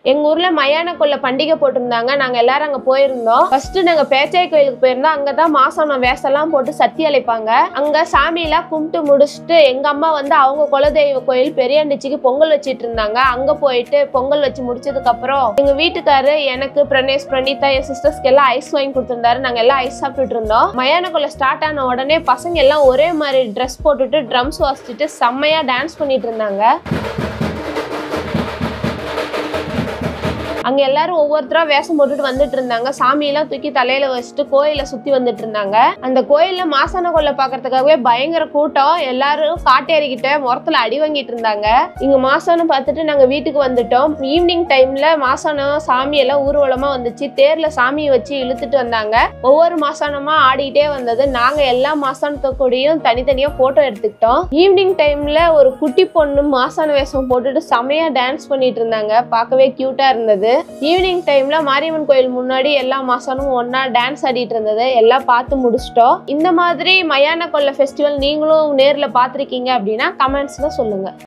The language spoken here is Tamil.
எங்க ஊர்ல மயான கொள்ள பண்டிகை போட்டிருந்தாங்க. நாங்க எல்லாரும் அங்க போயிருந்தோம். ஃபர்ஸ்ட் நாங்க பேச்சாய் கோயிலுக்கு போயிருந்தோம். அங்கதான் மாசம் வேஷம்லாம் போட்டு சத்தி அழைப்பாங்க. அங்க சாமி எல்லாம் கும்பிட்டு முடிச்சுட்டு எங்க அம்மா வந்து அவங்க குலதெய்வ கோயில் பெரியாண்டிச்சிக்கு பொங்கல் வச்சிட்டு இருந்தாங்க. அங்க போயிட்டு பொங்கல் வச்சு முடிச்சதுக்கு அப்புறம் எங்க வீட்டுக்காரு எனக்கு பிரணேஷ் பிரணீதா என் சிஸ்டர்ஸ்க்கு எல்லாம் ஐஸ் வாங்கி கொடுத்திருந்தாரு. நாங்க எல்லாம் ஐஸ் சாப்பிட்டுட்டு இருந்தோம். மயான கொள்ள ஸ்டார்ட் ஆன உடனே பசங்க எல்லாம் ஒரே மாதிரி ட்ரெஸ் போட்டுட்டு ட்ரம்ஸ் வாசிச்சுட்டு செம்மையா டான்ஸ் பண்ணிட்டு இருந்தாங்க. அங்க எல்லாரும் ஒவ்வொருத்தரா வேஷம் போட்டுட்டு வந்துட்டு இருந்தாங்க. சாமியெல்லாம் தூக்கி தலையில வச்சுட்டு கோயில சுத்தி வந்துட்டு இருந்தாங்க. அந்த கோயில்ல மாசான கொள்ள பாக்குறதுக்காகவே பயங்கர கூட்டம். எல்லாரும் காட்டேறிக்கிட்ட முறத்துல அடி வாங்கிட்டு இருந்தாங்க. இங்க மாசானம் பார்த்துட்டு நாங்க வீட்டுக்கு வந்துட்டோம். ஈவினிங் டைம்ல மாசானம் சாமி எல்லாம் ஊர்வலமா வந்துச்சு. தேர்ல சாமியை வச்சு இழுத்துட்டு வந்தாங்க. ஒவ்வொரு மாசானமா ஆடிட்டே வந்தது. நாங்க எல்லா மாசானத்தோடையும் தனித்தனியா போட்டோ எடுத்துக்கிட்டோம். ஈவினிங் டைம்ல ஒரு குட்டி பொண்ணு மாசான வேஷம் போட்டுட்டு செமையா டான்ஸ் பண்ணிட்டு இருந்தாங்க. பார்க்கவே கியூட்டா இருந்தது. ஈவினிங் டைம்ல மாரியம்மன் கோயில் முன்னாடி எல்லா மாசமும் ஒன்னா டான்ஸ் ஆடிட்டு இருந்தது. எல்லாம் பார்த்து முடிச்சிட்டோம். இந்த மாதிரி மயான கொள்ள ஃபெஸ்டிவல் நீங்களும் நேர்ல பாத்திருக்கீங்க அப்படின்னா கமெண்ட்ஸ்ல சொல்லுங்க.